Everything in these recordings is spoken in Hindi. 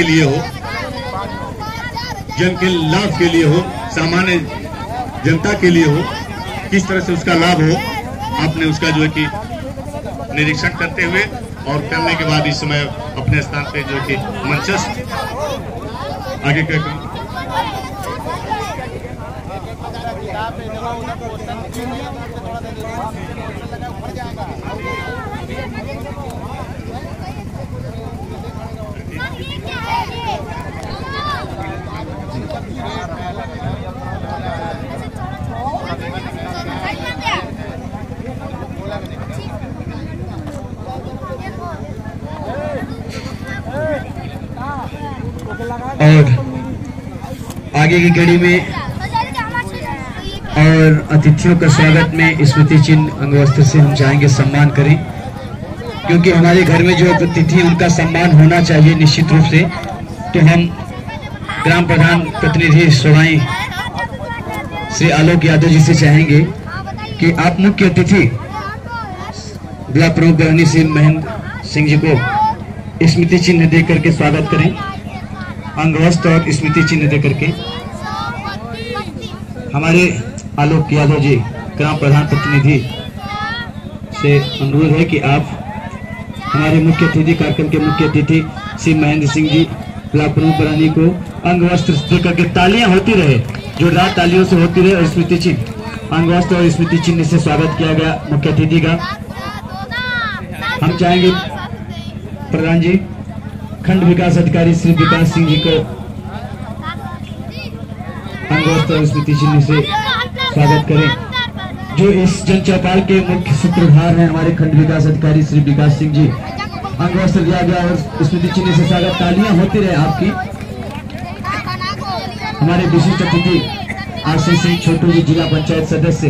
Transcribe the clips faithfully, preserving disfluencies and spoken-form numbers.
के लिए हो, जन के लाभ के लिए हो, सामान्य जनता के लिए हो, किस तरह से उसका लाभ हो, आपने उसका जो है कि निरीक्षण करते हुए और करने के बाद इस समय अपने स्थान पे जो है कि मंचस्थ आगे कर और आगे की कड़ी में और अतिथियों का स्वागत में स्मृति चिन्ह अंगवस्त्र से हम चाहेंगे सम्मान करें, क्योंकि हमारे घर में जो अतिथि उनका सम्मान होना चाहिए निश्चित रूप से। तो हम ग्राम प्रधान प्रतिनिधि सवाई श्री आलोक यादव जी से चाहेंगे कि आप मुख्य अतिथि ब्लॉक प्रमुख बरहनी श्री महेंद्र सिंह जी को स्मृति चिन्ह दे करके स्वागत करें, अंगवस्त्र और स्मृति चिन्ह दे करके। हमारे आलोक यादव जी ग्राम प्रधान प्रतिनिधि से अनुरोध है कि आप हमारे मुख्य अतिथि कार्यक्रम के मुख्य अतिथि श्री महेंद्र सिंह जी ब्लॉक प्रमुख बरहनी को अंगवस्त्र दे करके तालियां होती रहे, जोरदार तालियों से होती रहे, और स्मृति चिन्ह अंगवस्त्र और स्मृति चिन्ह से स्वागत किया गया मुख्य अतिथि का। हम चाहेंगे प्रधान जी खंड विकास अधिकारी श्री विकास सिंह जी को अंगवस्त्र और स्मृति चिन्ह से स्वागत करें। जो इस जन चौपाल के मुख्य सूत्रधार हैं हमारे खंड विकास अधिकारी श्री विकास सिंह जी, अंगवस्त्र दिया गया और स्मृति चिन्ह से स्वागत, तालियां होती रहे आपकी। हमारे विशिष्ट अतिथि आशीष सिंह छोटू जी जिला पंचायत सदस्य,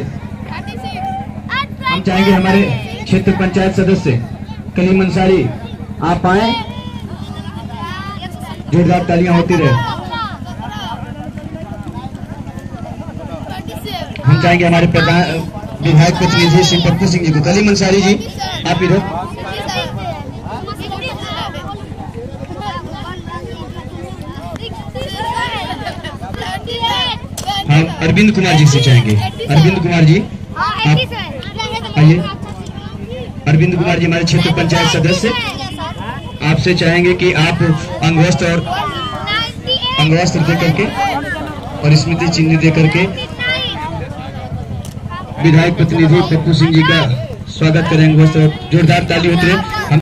हम चाहेंगे हमारे क्षेत्र पंचायत सदस्य कलीम अंसारी आप आए, जोरदार तालियां होती रहे। हम चाहेंगे हमारे प्रधान विधायक प्रतिनिधि श्री पप्पू सिंह जी को, कलीम अंसारी जी आप इधर। हम अरविंद कुमार जी से चाहेंगे, अरविंद कुमार जी आप आइए। अरविंद कुमार जी हमारे क्षेत्र पंचायत सदस्य, आपसे चाहेंगे कि आप अंगवस्त्र और अंगवस्त्र दे करके और स्मृति चिन्ह दे करके विधायक प्रतिनिधि पप्पू सिंह जी का स्वागत करें। अंगवस्त्र, जोरदार ताली होती है।